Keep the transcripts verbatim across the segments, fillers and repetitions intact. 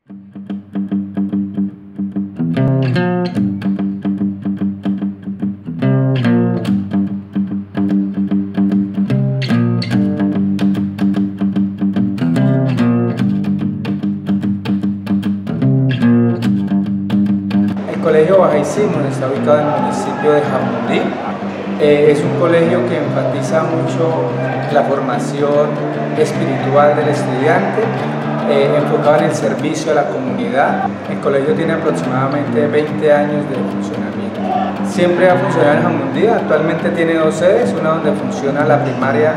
El Colegio Baja Simón está ubicado en el municipio de Jamundí. Eh, es un colegio que enfatiza mucho la formación espiritual del estudiante, eh, enfocado en el servicio a la comunidad. El colegio tiene aproximadamente veinte años de funcionamiento. Siempre ha funcionado en Jamundí, actualmente tiene dos sedes, una donde funciona la primaria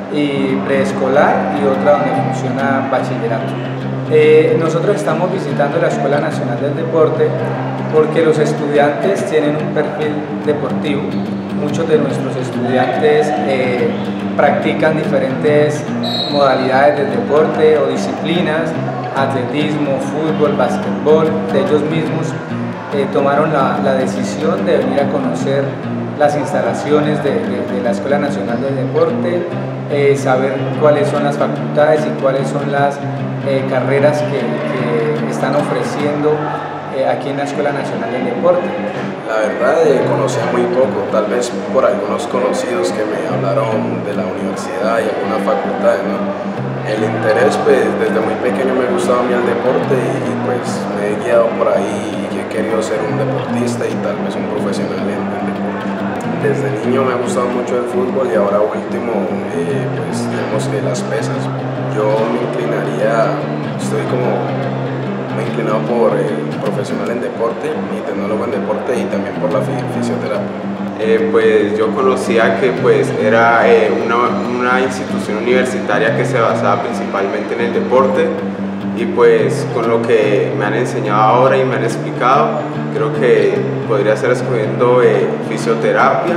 y preescolar y otra donde funciona bachillerato. Eh, nosotros estamos visitando la Escuela Nacional del Deporte porque los estudiantes tienen un perfil deportivo. Muchos de nuestros estudiantes eh, practican diferentes modalidades del deporte o disciplinas, atletismo, fútbol, básquetbol. De ellos mismos eh, tomaron la, la decisión de venir a conocer las instalaciones de, de, de la Escuela Nacional del Deporte, eh, saber cuáles son las facultades y cuáles son las eh, carreras que, que están ofreciendo eh, aquí en la Escuela Nacional del Deporte. La verdad eh, conocía muy poco, tal vez por algunos conocidos que me hablaron de la universidad y algunas facultades, ¿no? El interés, pues desde muy pequeño me gustaba a mí el deporte y, y pues me he guiado por ahí y he querido ser un deportista y tal vez un profesional en el deporte. Desde niño me ha gustado mucho el fútbol y ahora último, eh, pues digamos que las pesas. Yo me inclinaría, estoy como me he inclinado por eh, profesional en deporte y tecnólogo en deporte y también por la fisioterapia. Eh, pues yo conocía que pues era eh, una, una institución universitaria que se basaba principalmente en el deporte y pues con lo que me han enseñado ahora y me han explicado, creo que podría estar escogiendo eh, fisioterapia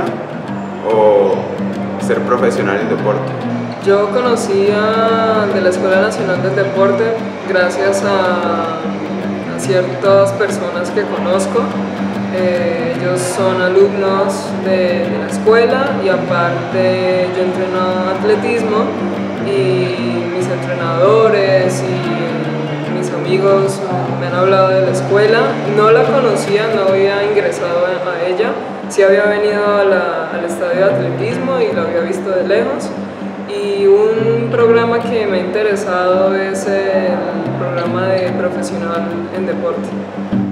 o ser profesional en deporte. Yo conocía de la Escuela Nacional del Deporte gracias a, a ciertas personas que conozco. Eh, ellos son alumnos de, de la escuela y aparte yo entreno atletismo y mis entrenadores y mis amigos me han hablado de la escuela. No la conocía, no había ingresado a, a ella, sí había venido a la, al estadio de atletismo y lo había visto de lejos. Y un programa que me ha interesado es el programa de profesional en deporte.